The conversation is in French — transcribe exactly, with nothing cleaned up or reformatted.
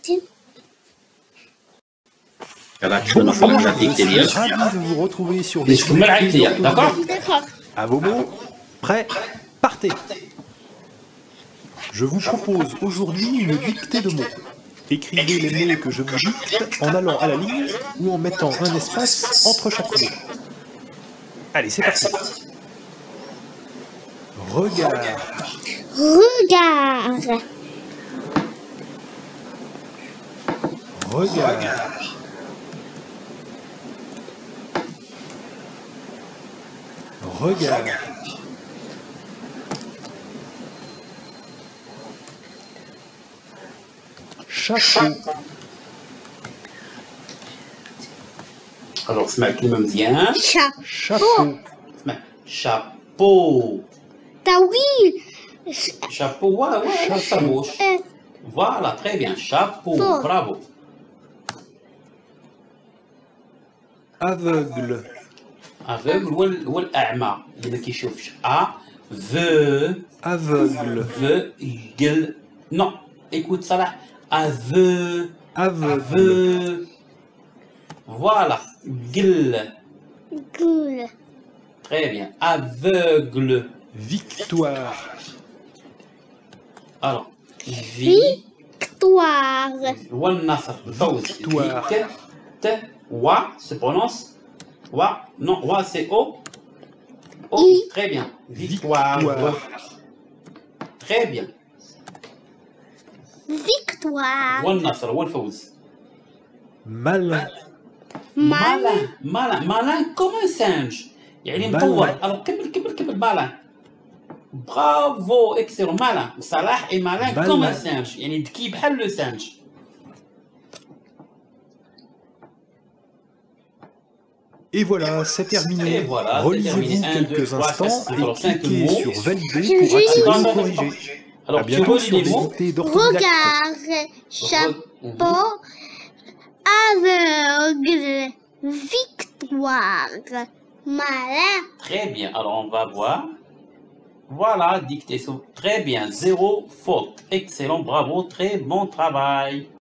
Bonjour, je suis ravi de vous retrouver sur les D'accord. D'accord. À vos mots, prêts, partez. Je vous propose aujourd'hui une dictée de mots. Écrivez les mots que je vous dicte en allant à la ligne ou en mettant un espace entre chaque mot. Allez, c'est parti. Regard, Regarde. regard, regard, chapeau, Alors, اسمع كلمة مزيان. Chat. chapeau, اسمع chapeau. طويل. Chapeau, ouais, ouais, ça bouge. Euh, Voilà, très bien. Chapeau, Chapeau. bravo. aveugle, Aveugle هو ال- هو الأعمى اللي ما كيشوفش. A, ve, aveugle, aveugle. Non, écoute Salah. Aveu, aveugle, aveu. Voilà, gueule. Gueule. Très bien. Aveugle. victoire, Alors, vie. Victoire. هو النصر الفوز. Victoire. T, T, wa se prononce. Wa, non, wa c'est O. O, I. très bien. Victoire. Victoire. Très bien. Victoire. هو النصر هو الفوز. malin, malin malin malin comme un singe يعني malin. مطور. alors كمل كمل كمل malin. bravo excellent malin. صلاح est malin Malin. comme un singe يعني ذكي بحال le singe. Et voilà, c'est terminé. Et voilà, c'est Relisez-vous terminé. Un, deux, quelques trois, instants quatre, cinq, et alors, cinq cliquez mots. sur valider Je- pour je- activer Attends, ou attends, corriger. alors À tu bientôt relis sur les des mots. dictées d'orthodidacte. Regard. Chapeau. Aveugle. Victoire. Malin. Très bien, alors on va voir. Voilà, dictée. Très bien, zéro faute. Excellent, bravo, très bon travail.